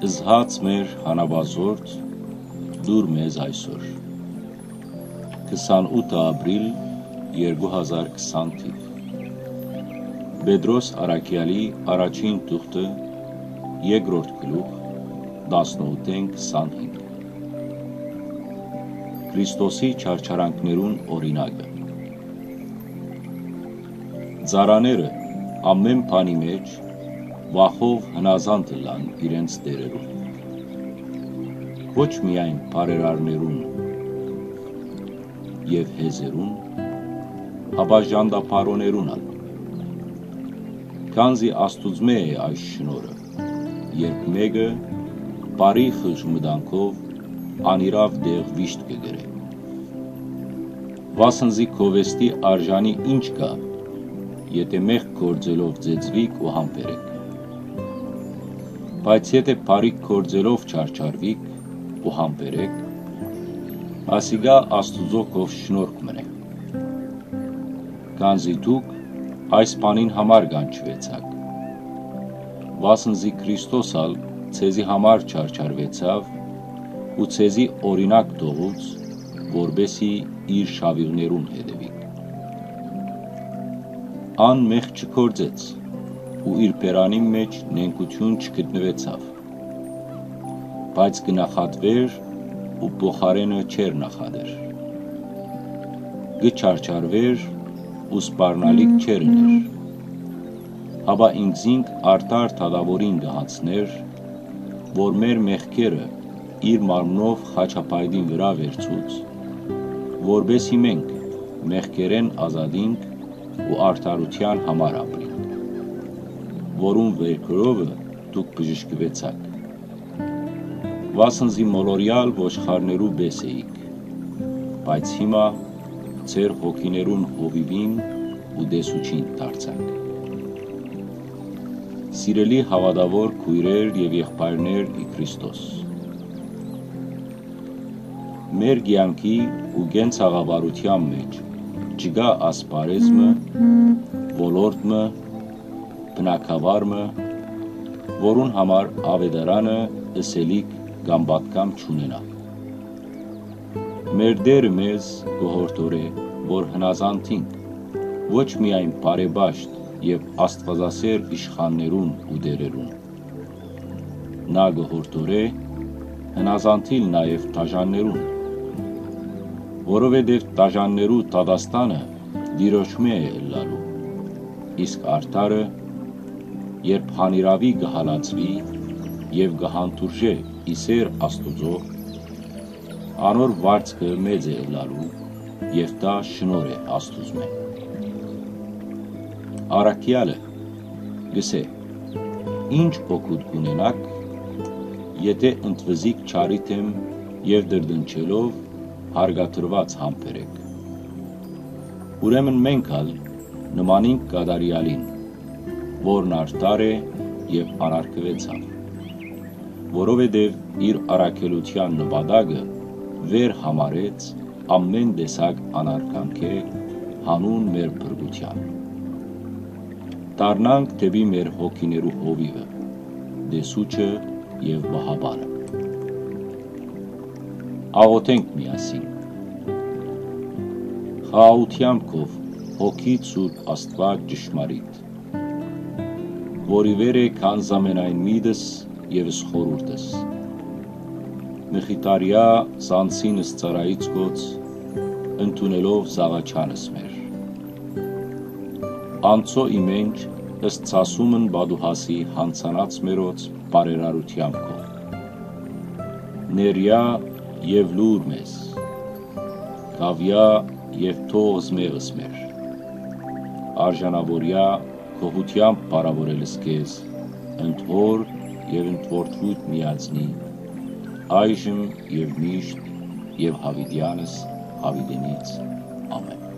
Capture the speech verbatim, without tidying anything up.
Զհաց մեր հանավազորդ, դուր մեզ այսօր։ քսանութ ապրիլ երկու հազար քսան թիվ։ Պետրոս Արաքյալի առաջին թուղթը երկրորդ գլուխ տասնութ քսանհինգ։ Քրիստոսի չարչարանքներուն օրինակը։ Ծառաները ամեն բանի մեջ վախով հնազանդ լան իրենց տերերուն։ Ոչ միայն բարերարներուն և հեզերուն, հապա ժանդապարոներուն ալ։ Քանզի Աստուծմե է այս շնորը, երբ մեկը բարի խժմտանքով անիրավ դեղ վիշտ կգրե։ Վասնզի քովեստի արժանի ինչ կա, եթե մեղք գործելով ծեծվիք ու համբերեք։ Բայց եթե բարիք գործելով չարչարվիք ու համբերեք, ասիգա Աստուծո կով շնորհք մնե։ Քանզի դուք այս բանին համար կանչվեցաք, վասնզի Քրիստոս ալ ցեզի համար չարչարվեցավ ու ցեզի օրինակ տողուց, որբեսի իր շավիղներուն հետևիք։ Ան մեղք չգործեց ու իր բերանի մեջ նենգություն չգտնվեցավ, բայց կնախատվեր ու փոխարենը չեր նախադեր։ Գչարչարվեր ու սպառնալիք չեր ուներ, հապա ինքզինք արդար թադավորին գահացներ, որ մեր մեղքերը իր մարմնով խաչապայտին վրա վերցուց, որբեսի մենք մեղքերեն ազատինք ու արդարության համար ապրինք, որուն վերքերովը դուք բժշկվեցաք։ Վասնզի մոլորյալ ոչխարներու բես էիք, բայց հիմա ձեր հոգիներուն հովիվին ու դեսուչին դարձաք։ Սիրելի հավատավոր քույրեր և եղբայրներ ի Քրիստոս, մեր կյանքի ու կենցաղավարության մեջ չկա ասպարեզմը, ոլորտը, բնակավարը, որուն համար ավետարանը ըսելիք կամ պատկամ չունենա։ Մեր Տերը մեզ գոհորդորե, որ հնազանդինք ոչ միայն բարեբաշտ և աստվածասեր իշխաններուն ու դերերուն։ Նա գոհորդորե հնազանդիլ նաև տաժաններուն, որովհետև տաժաններու դատաստանը դիրոջմե է ըլլալու, իսկ արդարը երբ հանիրավի գհալացվի և գհանդուրժե իսեր Աստուծո, անոր վարձքը մեծ է ըլլալու և դա շնոր է Աստուծմե։ Արաքյալը գսե, ինչ օգուտ կունենաք, եթե ընդվզիկ չարիթեմ և դրդնչելով հարգադրված համբերեք։ Ուրեմն մենք ալ նմանինք կատարյալին, որն արդար է և անարգվեցավ, որովհետև իր առաքելության նպատակը վեր համարեց ամեն տեսակ անարգանքը հանուն մեր փրկության։ Դառնանք դեպի մեր հոգիներու հովիվը, դեսուչը և վահաբանը։ Աղոթենք միասին։ Խաղաղությամբ քով հոգիդ Սուրբ Աստված ճշմարիտ, որի վեր է քանզամենայն միտս և խորուրդս, մխիտարյա սանցինս ծարայից գոց, ընդունելով զաղաչանս մեր։ Անցո իմենջ ըստ ցասումն բադուհասի հանցանած մերոց բարերարությամբ քով։ Ներյա և լուր մեզ, կավյա և թող զմեղս մեր, արժանավորյա գոհությամբ բարավորելս քեզ, ընդ հոր և ընդ որդուդ միածնի, այժմ և միշտ և հավիտյանս հավիտենից, ամեն։